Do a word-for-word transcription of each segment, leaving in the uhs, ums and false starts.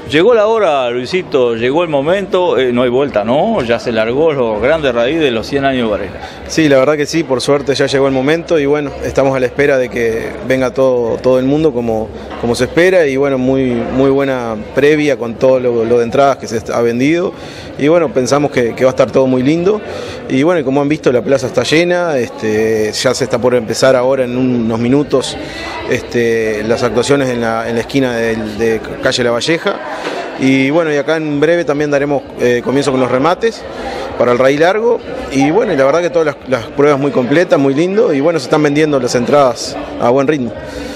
Llegó la hora, Luisito, llegó el momento, eh, no hay vuelta, ¿no? Ya se largó los grandes raíces de los cien años de Varela. Sí, la verdad que sí, por suerte ya llegó el momento y bueno, estamos a la espera de que venga todo, todo el mundo como, como se espera y bueno, muy, muy buena previa con todo lo, lo de entradas que se ha vendido y bueno, pensamos que, que va a estar todo muy lindo y bueno, como han visto la plaza está llena, este, ya se está por empezar ahora en unos minutos este, las actuaciones en la, en la esquina de, de calle La Valleja. Y bueno, y acá en breve también daremos eh, comienzo con los remates para el raíz largo y bueno, y la verdad que todas las, las pruebas muy completas, muy lindo y bueno, se están vendiendo las entradas a buen ritmo.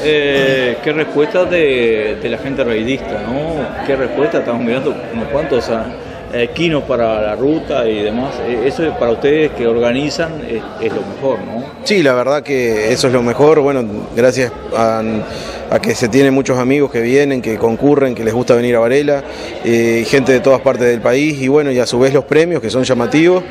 Eh, ¿Qué respuesta de, de la gente raidista, no? ¿Qué respuesta? Estamos mirando unos cuantos equinos para la ruta y demás. Eso es para ustedes que organizan es, es lo mejor, ¿no? Sí, la verdad que eso es lo mejor, bueno, gracias a, a que se tienen muchos amigos que vienen, que concurren, que les gusta venir a Varela, eh, gente de todas partes del país y bueno, y a su vez los premios que son llamativos.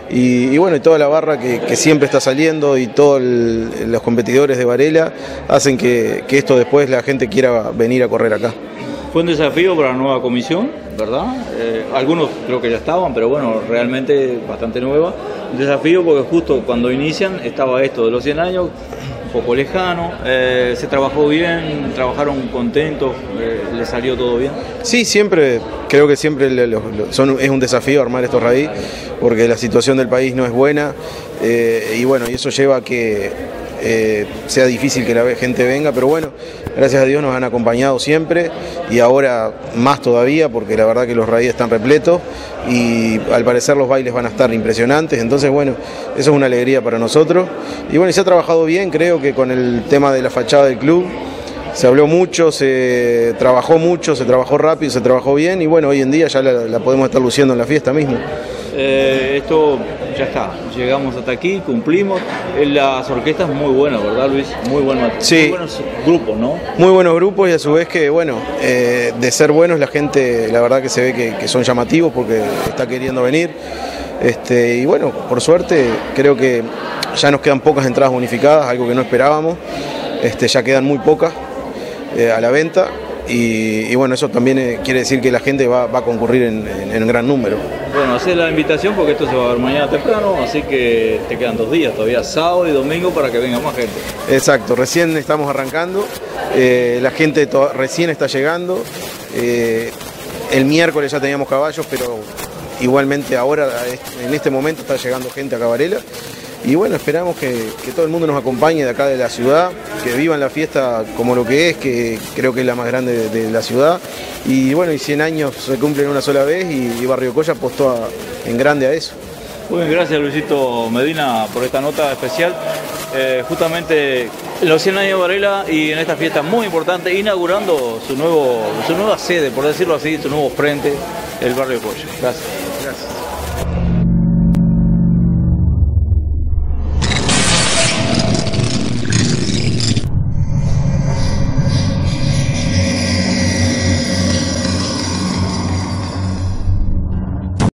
Y, y bueno, y toda la barra que, que siempre está saliendo y todos los competidores de Varela hacen que, que esto después la gente quiera venir a correr acá. Fue un desafío para la nueva comisión, ¿verdad? Eh, algunos creo que ya estaban, pero bueno, realmente bastante nueva. Un desafío porque justo cuando inician estaba esto de los cien años, un poco lejano, eh, se trabajó bien, trabajaron contentos, eh, les salió todo bien. Sí, siempre, creo que siempre le, lo, lo, son, es un desafío armar estos raíz, porque la situación del país no es buena eh, y bueno, y eso lleva a que Eh, sea difícil que la gente venga, pero bueno, gracias a Dios nos han acompañado siempre y ahora más todavía porque la verdad que los raíces están repletos y al parecer los bailes van a estar impresionantes, entonces bueno, eso es una alegría para nosotros y bueno, y se ha trabajado bien, creo que con el tema de la fachada del club se habló mucho, se trabajó mucho, se trabajó rápido, se trabajó bien y bueno, hoy en día ya la, la podemos estar luciendo en la fiesta misma. Eh, esto ya está, llegamos hasta aquí, cumplimos. Las orquestas muy buenas, ¿verdad, Luis? Muy, buen sí. Muy buenos grupos, ¿no? Muy buenos grupos y a su vez que, bueno, eh, de ser buenos la gente, la verdad que se ve que, que son llamativos porque está queriendo venir. Este, y bueno, por suerte creo que ya nos quedan pocas entradas bonificadas, algo que no esperábamos. Este, ya quedan muy pocas eh, a la venta. Y, y bueno, eso también eh, quiere decir que la gente va, va a concurrir en, en, en gran número. Bueno, hacer la invitación porque esto se va a ver mañana temprano, así que te quedan dos días, todavía sábado y domingo para que venga más gente. Exacto, recién estamos arrancando, eh, la gente recién está llegando, eh, el miércoles ya teníamos caballos, pero igualmente ahora, en este momento está llegando gente a Varela. Y bueno, esperamos que, que todo el mundo nos acompañe de acá de la ciudad, que vivan la fiesta como lo que es, que creo que es la más grande de, de la ciudad. Y bueno, y cien años se cumplen una sola vez y, y Barrio Colla apostó a, en grande a eso. Muy bien, gracias Luisito Medina por esta nota especial. Eh, justamente los cien años de Varela y en esta fiesta muy importante, inaugurando su, nuevo, su nueva sede, por decirlo así, su nuevo frente, el Barrio Colla. Gracias.